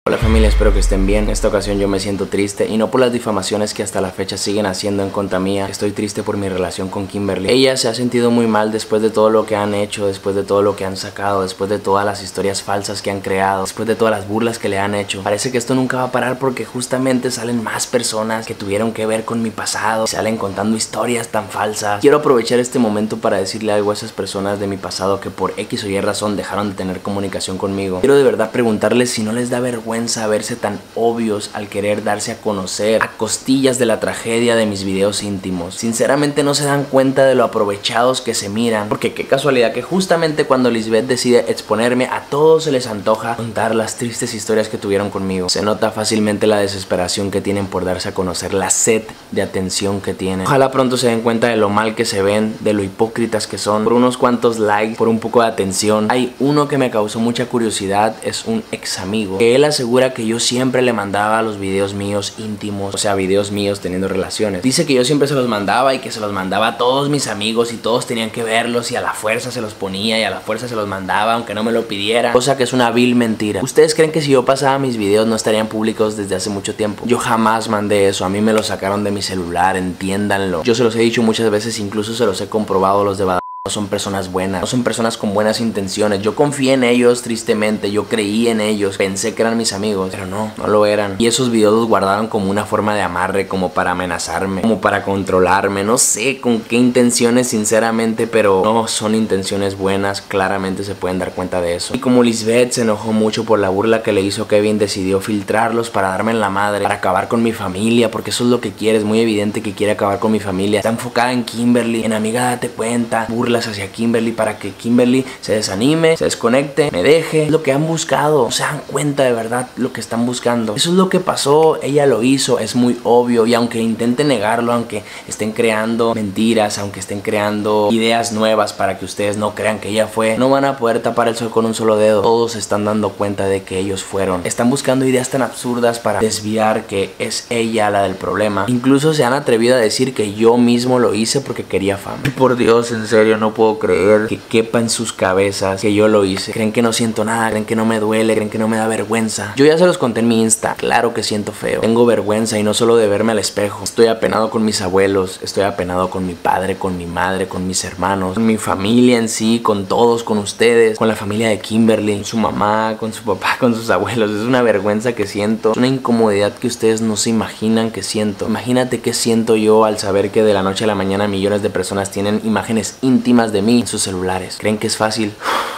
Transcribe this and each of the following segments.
Hola familia, espero que estén bien. En esta ocasión yo me siento triste y no por las difamaciones que hasta la fecha siguen haciendo en contra mía. Estoy triste por mi relación con Kimberly. Ella se ha sentido muy mal después de todo lo que han hecho, después de todo lo que han sacado, después de todas las historias falsas que han creado, después de todas las burlas que le han hecho. Parece que esto nunca va a parar porque justamente salen más personas que tuvieron que ver con mi pasado, salen contando historias tan falsas. Quiero aprovechar este momento para decirle algo a esas personas de mi pasado que por X o Y razón dejaron de tener comunicación conmigo. Quiero de verdad preguntarles si no les da vergüenza verse tan obvios al querer darse a conocer a costillas de la tragedia de mis videos íntimos. Sinceramente no se dan cuenta de lo aprovechados que se miran, porque qué casualidad que justamente cuando Lisbeth decide exponerme, a todos se les antoja contar las tristes historias que tuvieron conmigo. Se nota fácilmente la desesperación que tienen por darse a conocer, la sed de atención que tienen. Ojalá pronto se den cuenta de lo mal que se ven, de lo hipócritas que son, por unos cuantos likes, por un poco de atención. Hay uno que me causó mucha curiosidad, es un ex amigo, que él asegura que yo siempre le mandaba los videos míos íntimos, o sea, videos míos teniendo relaciones. Dice que yo siempre se los mandaba y que se los mandaba a todos mis amigos y todos tenían que verlos y a la fuerza se los ponía y a la fuerza se los mandaba aunque no me lo pidiera, cosa que es una vil mentira. ¿Ustedes creen que si yo pasaba mis videos no estarían públicos desde hace mucho tiempo? Yo jamás mandé eso, a mí me lo sacaron de mi celular, entiéndanlo. Yo se los he dicho muchas veces, incluso se los he comprobado, los de Badalona no son personas buenas, no son personas con buenas intenciones. Yo confié en ellos tristemente, yo creí en ellos, pensé que eran mis amigos, pero no lo eran. Y esos videos los guardaron como una forma de amarre, como para amenazarme, como para controlarme. No sé con qué intenciones sinceramente, pero no son intenciones buenas, claramente se pueden dar cuenta de eso. Y como Lisbeth se enojó mucho por la burla que le hizo Kevin, decidió filtrarlos para darme en la madre, para acabar con mi familia, porque eso es lo que quiere, es muy evidente que quiere acabar con mi familia. Está enfocada en Kimberly, en amiga date cuenta, burlas hacia Kimberly para que Kimberly se desanime, se desconecte, me deje. Es lo que han buscado, no se dan cuenta de verdad lo que están buscando. Eso es lo que pasó, ella lo hizo, es muy obvio. Y aunque intenten negarlo, aunque estén creando mentiras, aunque estén creando ideas nuevas para que ustedes no crean que ella fue, no van a poder tapar el sol con un solo dedo. Todos se están dando cuenta de que ellos fueron. Están buscando ideas tan absurdas para desviar que es ella la del problema. Incluso se han atrevido a decir que yo mismo lo hice porque quería fama. Por Dios, en serio, no puedo creer que quepa en sus cabezas que yo lo hice. Creen que no siento nada, creen que no me duele, creen que no me da vergüenza. Yo ya se los conté en mi Insta, claro que siento feo. Tengo vergüenza y no solo de verme al espejo. Estoy apenado con mis abuelos, estoy apenado con mi padre, con mi madre, con mis hermanos, con mi familia en sí, con todos, con ustedes, con la familia de Kimberly, con su mamá, con su papá, con sus abuelos. Es una vergüenza que siento, es una incomodidad que ustedes no se imaginan que siento. Imagínate qué siento yo al saber que de la noche a la mañana millones de personas tienen imágenes íntimas de mí en sus celulares. ¿Creen que es fácil?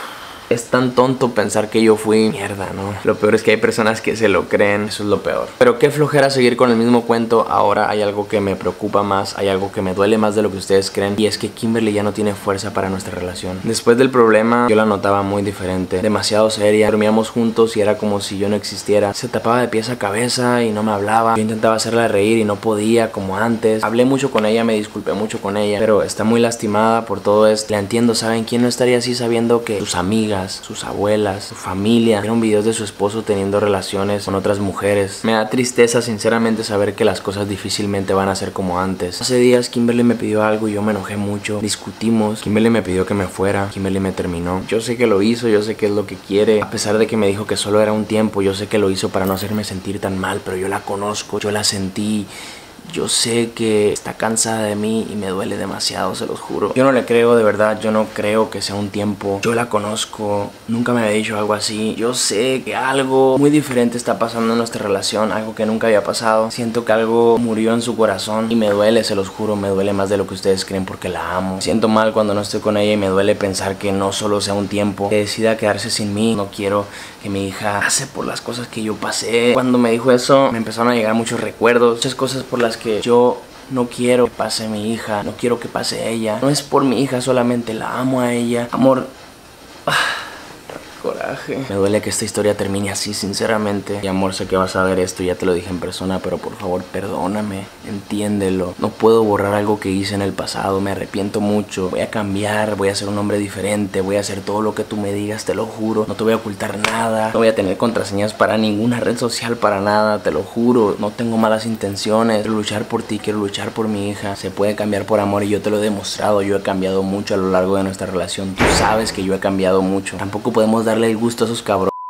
Es tan tonto pensar que yo fui mierda, ¿no? Lo peor es que hay personas que se lo creen, eso es lo peor. Pero qué flojera seguir con el mismo cuento. Ahora hay algo que me preocupa más, hay algo que me duele más de lo que ustedes creen, y es que Kimberly ya no tiene fuerza para nuestra relación. Después del problema yo la notaba muy diferente, demasiado seria. Dormíamos juntos y era como si yo no existiera. Se tapaba de pies a cabeza y no me hablaba. Yo intentaba hacerla reír y no podía como antes. Hablé mucho con ella, me disculpé mucho con ella, pero está muy lastimada por todo esto. La entiendo, ¿saben? ¿Quién no estaría así sabiendo que sus amigas, sus abuelas, su familia vieron videos de su esposo teniendo relaciones con otras mujeres? Me da tristeza sinceramente saber que las cosas difícilmente van a ser como antes. Hace días Kimberly me pidió algo y yo me enojé mucho, discutimos, Kimberly me pidió que me fuera, Kimberly me terminó. Yo sé que lo hizo, yo sé que es lo que quiere, a pesar de que me dijo que solo era un tiempo. Yo sé que lo hizo para no hacerme sentir tan mal, pero yo la conozco, yo la sentí. Yo sé que está cansada de mí y me duele demasiado, se los juro. Yo no le creo, de verdad, yo no creo que sea un tiempo. Yo la conozco, nunca me había dicho algo así. Yo sé que algo muy diferente está pasando en nuestra relación, algo que nunca había pasado. Siento que algo murió en su corazón y me duele, se los juro, me duele más de lo que ustedes creen porque la amo. Siento mal cuando no estoy con ella y me duele pensar que no solo sea un tiempo, que decida quedarse sin mí. No quiero que mi hija pase por las cosas que yo pasé. Cuando me dijo eso, me empezaron a llegar muchos recuerdos, muchas cosas por las que yo no quiero que pase mi hija, no quiero que pase ella. No es por mi hija solamente, la amo a ella. Amor, coraje. Me duele que esta historia termine así, sinceramente. Y amor, sé que vas a ver esto, ya te lo dije en persona, pero por favor perdóname, entiéndelo. No puedo borrar algo que hice en el pasado, me arrepiento mucho. Voy a cambiar, voy a ser un hombre diferente, voy a hacer todo lo que tú me digas, te lo juro. No te voy a ocultar nada, no voy a tener contraseñas para ninguna red social, para nada, te lo juro. No tengo malas intenciones, quiero luchar por ti, quiero luchar por mi hija. Se puede cambiar por amor y yo te lo he demostrado. Yo he cambiado mucho a lo largo de nuestra relación, tú sabes que yo he cambiado mucho. Tampoco podemos darle el gusto a esos cabrones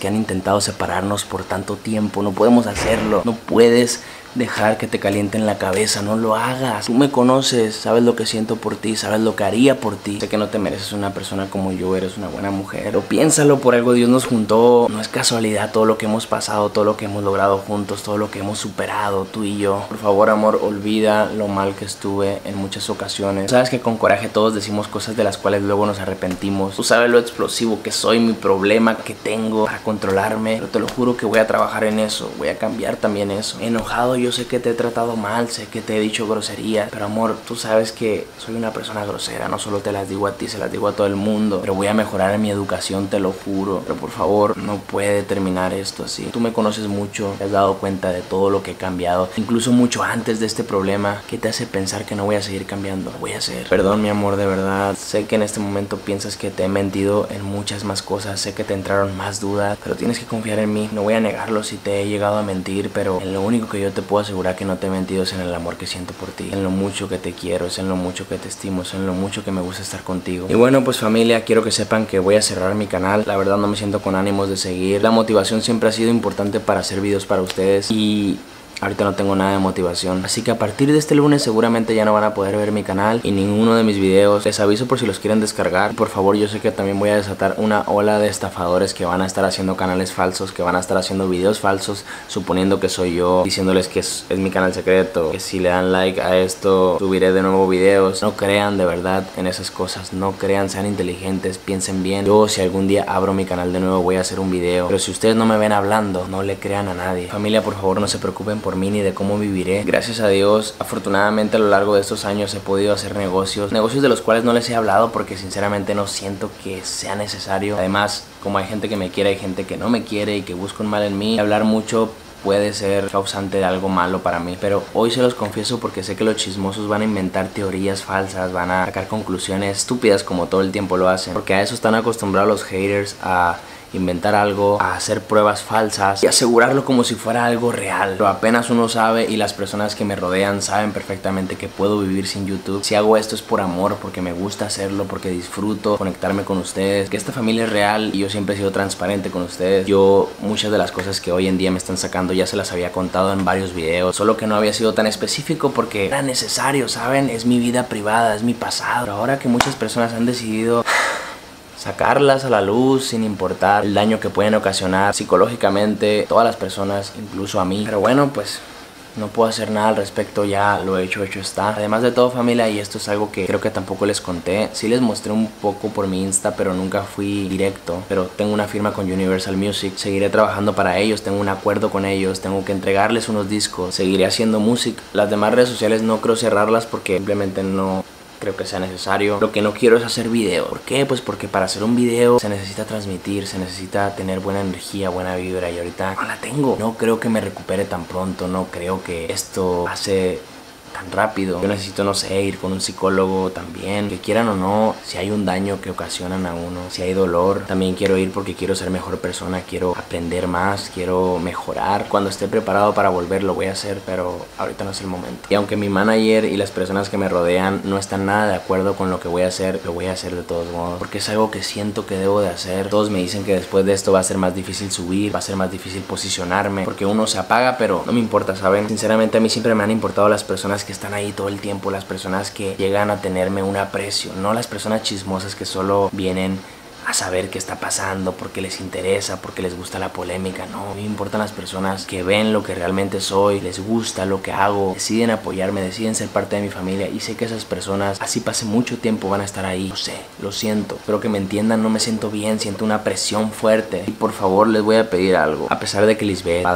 que han intentado separarnos por tanto tiempo. No podemos hacerlo. No puedes dejar que te calienten la cabeza, no lo hagas. Tú me conoces, sabes lo que siento por ti, sabes lo que haría por ti. Sé que no te mereces una persona como yo, eres una buena mujer, pero piénsalo, por algo Dios nos juntó. No es casualidad todo lo que hemos pasado, todo lo que hemos logrado juntos, todo lo que hemos superado, tú y yo. Por favor, amor, olvida lo mal que estuve en muchas ocasiones. Sabes que con coraje todos decimos cosas de las cuales luego nos arrepentimos. Tú sabes lo explosivo que soy, mi problema que tengo para controlarme, pero te lo juro que voy a trabajar en eso, voy a cambiar también eso. Enojado, yo sé que te he tratado mal, sé que te he dicho groserías, pero amor, tú sabes que soy una persona grosera, no solo te las digo a ti, se las digo a todo el mundo, pero voy a mejorar en mi educación, te lo juro. Pero por favor, no puede terminar esto así. Tú me conoces mucho, te has dado cuenta de todo lo que he cambiado, incluso mucho antes de este problema. ¿Qué te hace pensar que no voy a seguir cambiando? Lo voy a hacer. Perdón, mi amor, de verdad, sé que en este momento piensas que te he mentido en muchas más cosas, sé que te entraron más dudas, pero tienes que confiar en mí. No voy a negarlo si te he llegado a mentir, pero en lo único que yo te puedo asegurar que no te he mentido es en el amor que siento por ti, en lo mucho que te quiero, es en lo mucho que te estimo, es en lo mucho que me gusta estar contigo. Y bueno, pues familia, quiero que sepan que voy a cerrar mi canal. La verdad no me siento con ánimos de seguir. La motivación siempre ha sido importante para hacer videos para ustedes y ahorita no tengo nada de motivación, así que a partir de este lunes seguramente ya no van a poder ver mi canal y ninguno de mis videos. Les aviso por si los quieren descargar. Por favor, yo sé que también voy a desatar una ola de estafadores que van a estar haciendo canales falsos, que van a estar haciendo videos falsos, suponiendo que soy yo, diciéndoles que es mi canal secreto, que si le dan like a esto subiré de nuevo videos. No crean de verdad en esas cosas, no crean, sean inteligentes, piensen bien. Yo, si algún día abro mi canal de nuevo, voy a hacer un video, pero si ustedes no me ven hablando, no le crean a nadie. Familia, por favor, no se preocupen por mí ni de cómo viviré. Gracias a Dios, afortunadamente a lo largo de estos años he podido hacer negocios de los cuales no les he hablado porque sinceramente no siento que sea necesario. Además, como hay gente que me quiere, hay gente que no me quiere y que busca un mal en mí, hablar mucho puede ser causante de algo malo para mí, pero hoy se los confieso porque sé que los chismosos van a inventar teorías falsas, van a sacar conclusiones estúpidas como todo el tiempo lo hacen, porque a eso están acostumbrados los haters, a inventar algo, a hacer pruebas falsas y asegurarlo como si fuera algo real. Pero apenas uno sabe y las personas que me rodean saben perfectamente que puedo vivir sin YouTube. Si hago esto es por amor, porque me gusta hacerlo, porque disfruto conectarme con ustedes, que esta familia es real y yo siempre he sido transparente con ustedes. Yo muchas de las cosas que hoy en día me están sacando ya se las había contado en varios videos, solo que no había sido tan específico porque era necesario, ¿saben? Es mi vida privada, es mi pasado. Pero ahora que muchas personas han decidido sacarlas a la luz sin importar el daño que pueden ocasionar psicológicamente todas las personas, incluso a mí. Pero bueno, pues no puedo hacer nada al respecto, ya lo hecho está. Además de todo, familia, y esto es algo que creo que tampoco les conté, sí les mostré un poco por mi Insta, pero nunca fui directo. Pero tengo una firma con Universal Music, seguiré trabajando para ellos, tengo un acuerdo con ellos, tengo que entregarles unos discos, seguiré haciendo música. Las demás redes sociales no creo cerrarlas porque simplemente no creo que sea necesario. Lo que no quiero es hacer video. ¿Por qué? Pues porque para hacer un video se necesita transmitir, se necesita tener buena energía, buena vibra y ahorita no la tengo. No creo que me recupere tan pronto, no creo que esto pase tan rápido. Yo necesito, no sé, ir con un psicólogo también, que quieran o no, si hay un daño que ocasionan a uno, si hay dolor, también quiero ir porque quiero ser mejor persona, quiero aprender más, quiero mejorar. Cuando esté preparado para volver lo voy a hacer, pero ahorita no es el momento. Y aunque mi manager y las personas que me rodean no están nada de acuerdo con lo que voy a hacer, lo voy a hacer de todos modos, porque es algo que siento que debo de hacer. Todos me dicen que después de esto va a ser más difícil subir, va a ser más difícil posicionarme, porque uno se apaga, pero no me importa, ¿saben? Sinceramente a mí siempre me han importado las personas que están ahí todo el tiempo, las personas que llegan a tenerme un aprecio, no las personas chismosas que solo vienen a saber qué está pasando porque les interesa, porque les gusta la polémica. No, a mí me importan las personas que ven lo que realmente soy, les gusta lo que hago, deciden apoyarme, deciden ser parte de mi familia, y sé que esas personas, así pase mucho tiempo, van a estar ahí. Lo sé, lo siento, espero que me entiendan. No me siento bien, siento una presión fuerte y por favor les voy a pedir algo. A pesar de que Lisbeth,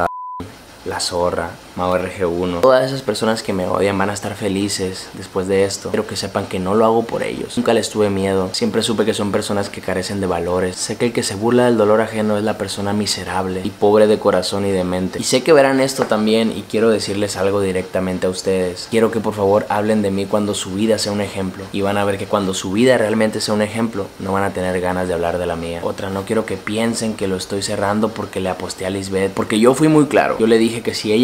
La Zorra, Mau RG1, todas esas personas que me odian van a estar felices después de esto. Quiero que sepan que no lo hago por ellos. Nunca les tuve miedo. Siempre supe que son personas que carecen de valores. Sé que el que se burla del dolor ajeno es la persona miserable y pobre de corazón y de mente. Y sé que verán esto también y quiero decirles algo directamente a ustedes. Quiero que por favor hablen de mí cuando su vida sea un ejemplo. Y van a ver que cuando su vida realmente sea un ejemplo, no van a tener ganas de hablar de la mía. Otra, no quiero que piensen que lo estoy cerrando porque le aposté a Lisbeth. Porque yo fui muy claro. Yo le dije que si ella comprobaba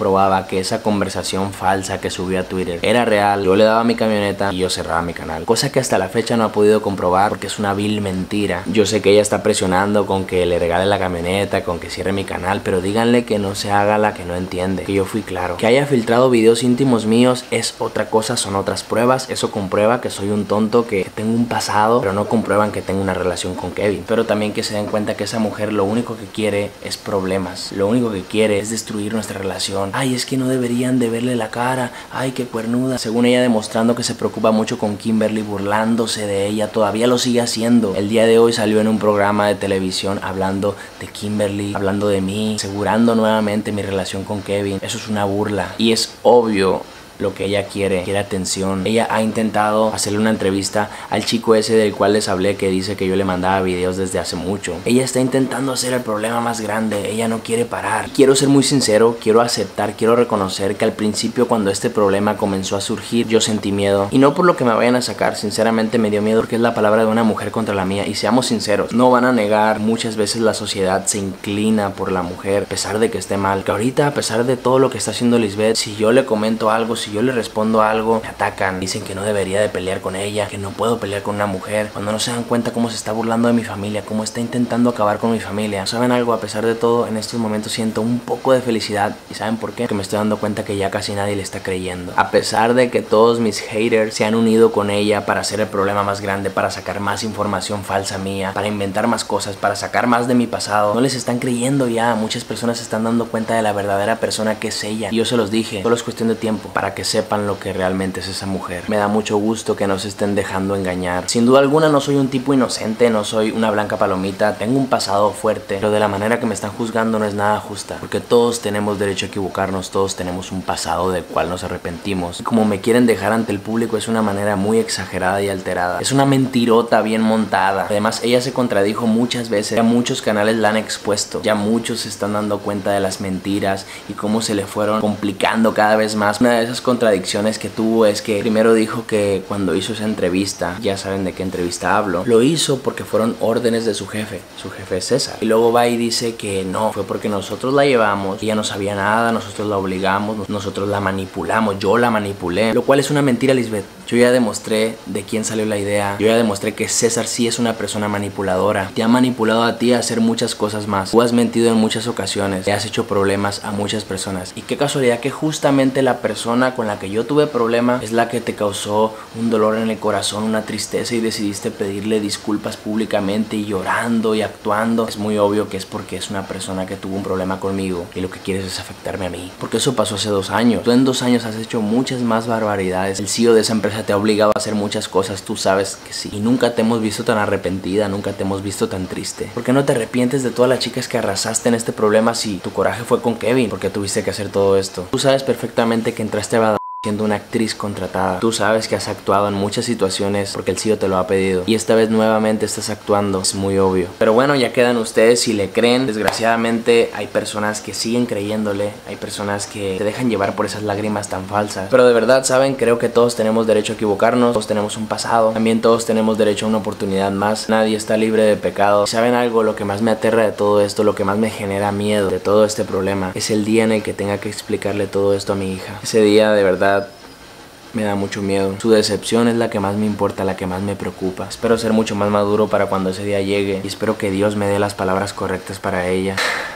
comprobaba que esa conversación falsa que subió a Twitter era real, yo le daba mi camioneta y yo cerraba mi canal. Cosa que hasta la fecha no ha podido comprobar porque es una vil mentira. Yo sé que ella está presionando con que le regale la camioneta, con que cierre mi canal, pero díganle que no se haga la que no entiende, que yo fui claro. Que haya filtrado videos íntimos míos es otra cosa, son otras pruebas. Eso comprueba que soy un tonto, que tengo un pasado, pero no comprueban que tengo una relación con Kevin. Pero también que se den cuenta que esa mujer lo único que quiere es problemas, lo único que quiere es destruir nuestra relación. Ay, es que no deberían de verle la cara, ay, qué cuernuda. Según ella, demostrando que se preocupa mucho con Kimberly, burlándose de ella, todavía lo sigue haciendo. El día de hoy salió en un programa de televisión hablando de Kimberly, hablando de mí, asegurando nuevamente mi relación con Kevin. Eso es una burla y es obvio lo que ella quiere atención. Ella ha intentado hacerle una entrevista al chico ese del cual les hablé, que dice que yo le mandaba videos desde hace mucho. Ella está intentando hacer el problema más grande, ella no quiere parar. Quiero ser muy sincero, quiero aceptar, quiero reconocer que al principio, cuando este problema comenzó a surgir, yo sentí miedo. Y no por lo que me vayan a sacar, sinceramente me dio miedo porque es la palabra de una mujer contra la mía. Y seamos sinceros, no van a negar, muchas veces la sociedad se inclina por la mujer, a pesar de que esté mal. Que ahorita, a pesar de todo lo que está haciendo Lisbeth, si yo le comento algo, si yo le respondo algo, me atacan, dicen que no debería de pelear con ella, que no puedo pelear con una mujer, cuando no se dan cuenta cómo se está burlando de mi familia, cómo está intentando acabar con mi familia. ¿Saben algo? A pesar de todo, en estos momentos siento un poco de felicidad. ¿Y saben por qué? Que me estoy dando cuenta que ya casi nadie le está creyendo. A pesar de que todos mis haters se han unido con ella para hacer el problema más grande, para sacar más información falsa mía, para inventar más cosas, para sacar más de mi pasado, no les están creyendo ya. Muchas personas se están dando cuenta de la verdadera persona que es ella. Y yo se los dije, solo es cuestión de tiempo para que sepan lo que realmente es esa mujer. Me da mucho gusto que no se estén dejando engañar. Sin duda alguna no soy un tipo inocente, no soy una blanca palomita, tengo un pasado fuerte, pero de la manera que me están juzgando no es nada justa, porque todos tenemos derecho a equivocarnos, todos tenemos un pasado del cual nos arrepentimos. Y como me quieren dejar ante el público es una manera muy exagerada y alterada, es una mentirota bien montada. Además, ella se contradijo muchas veces, ya muchos canales la han expuesto, ya muchos se están dando cuenta de las mentiras y cómo se le fueron complicando cada vez más. Una de esas contradicciones que tuvo es que primero dijo que cuando hizo esa entrevista, ya saben de qué entrevista hablo, lo hizo porque fueron órdenes de su jefe es César. Y luego va y dice que no, fue porque nosotros la llevamos, ella no sabía nada, nosotros la obligamos, nosotros la manipulamos, yo la manipulé, lo cual es una mentira, Lisbeth. Yo ya demostré de quién salió la idea, yo ya demostré que César sí es una persona manipuladora, te ha manipulado a ti a hacer muchas cosas más, tú has mentido en muchas ocasiones, le has hecho problemas a muchas personas. Y qué casualidad que justamente la persona con la que yo tuve problema es la que te causó un dolor en el corazón, una tristeza, y decidiste pedirle disculpas públicamente y llorando y actuando. Es muy obvio que es porque es una persona que tuvo un problema conmigo y lo que quieres es afectarme a mí, porque eso pasó hace 2 años. Tú en 2 años has hecho muchas más barbaridades. El CEO de esa empresa te ha obligado a hacer muchas cosas, tú sabes que sí, y nunca te hemos visto tan arrepentida, nunca te hemos visto tan triste. ¿Por qué no te arrepientes de todas las chicas que arrasaste en este problema si tu coraje fue con Kevin? Porque tuviste que hacer todo esto. Tú sabes perfectamente que entraste a siendo una actriz contratada. Tú sabes que has actuado en muchas situaciones porque el CEO te lo ha pedido, y esta vez nuevamente estás actuando. Es muy obvio. Pero bueno, ya quedan ustedes si le creen. Desgraciadamente hay personas que siguen creyéndole, hay personas que se dejan llevar por esas lágrimas tan falsas. Pero de verdad, ¿saben? Creo que todos tenemos derecho a equivocarnos, todos tenemos un pasado, también todos tenemos derecho a una oportunidad más. Nadie está libre de pecado. ¿Saben algo? Lo que más me aterra de todo esto, lo que más me genera miedo de todo este problema, es el día en el que tenga que explicarle todo esto a mi hija. Ese día de verdad me da mucho miedo. Su decepción es la que más me importa, la que más me preocupa. Espero ser mucho más maduro para cuando ese día llegue, y espero que Dios me dé las palabras correctas para ella.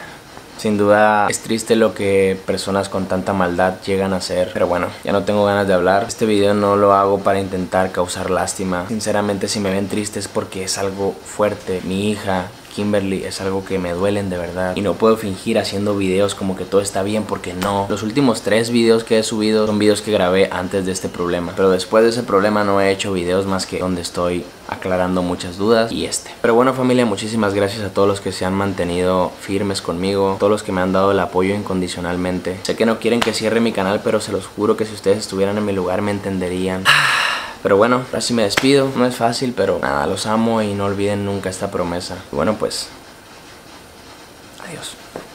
Sin duda es triste lo que personas con tanta maldad llegan a hacer, pero bueno, ya no tengo ganas de hablar. Este video no lo hago para intentar causar lástima. Sinceramente, si me ven triste es porque es algo fuerte. Mi hija Kimberly es algo que me duelen de verdad, y no puedo fingir haciendo videos como que todo está bien, porque no. Los últimos 3 videos que he subido son videos que grabé antes de este problema, pero después de ese problema no he hecho videos más que donde estoy aclarando muchas dudas y este. Pero bueno, familia, muchísimas gracias a todos los que se han mantenido firmes conmigo, todos los que me han dado el apoyo incondicionalmente. Sé que no quieren que cierre mi canal, pero se los juro que si ustedes estuvieran en mi lugar me entenderían. Pero bueno, ahora sí me despido. No es fácil, pero nada, los amo y no olviden nunca esta promesa. Y bueno, pues, adiós.